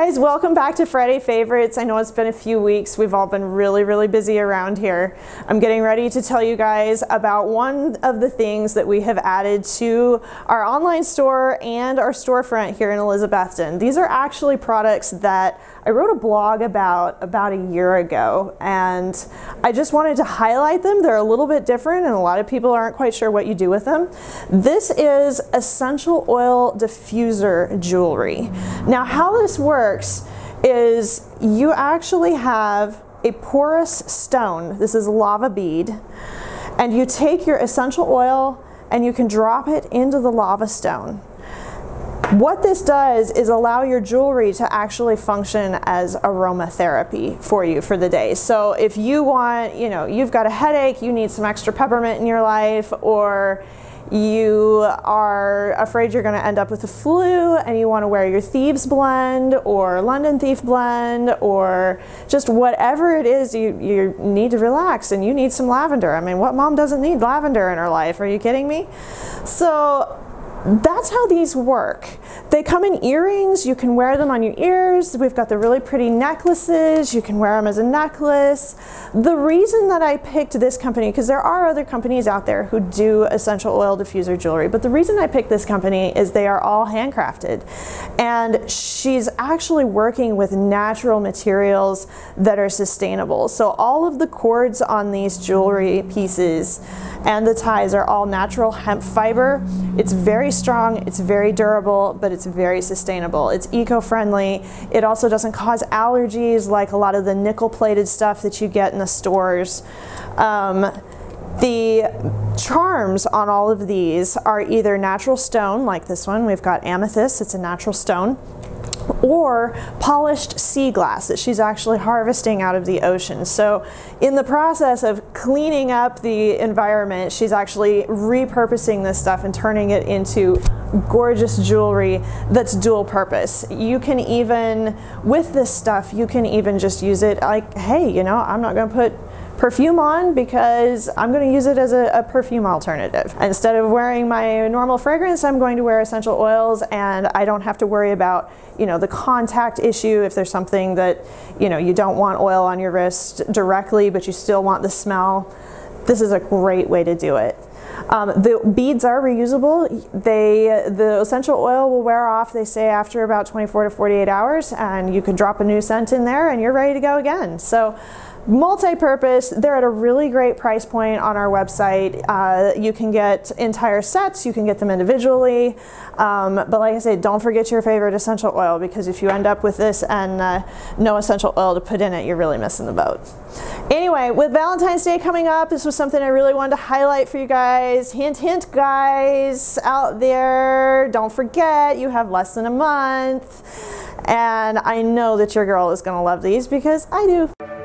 guys, welcome back to Friday Favorites. I know it's been a few weeks. We've all been really busy around here. I'm getting ready to tell you guys about one of the things that we have added to our online store and our storefront here in Elizabethton. These are actually products that I wrote a blog about a year ago, and I just wanted to highlight them. They're a little bit different and a lot of people aren't quite sure what you do with them. This is essential oil diffuser jewelry. Now, how this works is you actually have a porous stone. This is lava bead, and you take your essential oil and you can drop it into the lava stone. What this does is allow your jewelry to actually function as aromatherapy for you for the day. So if you want, you've got a headache, you need some extra peppermint in your life, or you are afraid you're going to end up with the flu and you want to wear your Thieves blend or London Thief blend, or just whatever it is, you need to relax and you need some lavender. I mean, what mom doesn't need lavender in her life? Are you kidding me? So that's how these work. They come in earrings. You can wear them on your ears. We've got the really pretty necklaces. You can wear them as a necklace. The reason that I picked this company, because there are other companies out there who do essential oil diffuser jewelry, but the reason I picked this company is they are all handcrafted. And she's actually working with natural materials that are sustainable. So all of the cords on these jewelry pieces and the ties are all natural hemp fiber. It's very strong, it's very durable, but it's very sustainable. It's eco-friendly. It also doesn't cause allergies like a lot of the nickel-plated stuff that you get in the stores. The charms on all of these are either natural stone, like this one. We've got amethyst, it's a natural stone, or polished sea glass that she's actually harvesting out of the ocean. So in the process of cleaning up the environment, she's actually repurposing this stuff and turning it into gorgeous jewelry that's dual purpose. You can even, with this stuff, you can even just use it like, hey, I'm not going to put perfume on because I'm going to use it as a perfume alternative. Instead of wearing my normal fragrance, I'm going to wear essential oils, and I don't have to worry about the contact issue if there's something that you don't want oil on your wrist directly but you still want the smell. This is a great way to do it. The beads are reusable. The essential oil will wear off, they say, after about 24 to 48 hours, and you can drop a new scent in there and you're ready to go again. So multi-purpose. They're at a really great price point on our website. You can get entire sets, you can get them individually, but like I said, don't forget your favorite essential oil, because if you end up with this and no essential oil to put in it, you're really missing the boat. Anyway, with Valentine's Day coming up, this was something I really wanted to highlight for you guys. Hint, hint, guys out there, don't forget you have less than a month, and I know that your girl is going to love these because I do.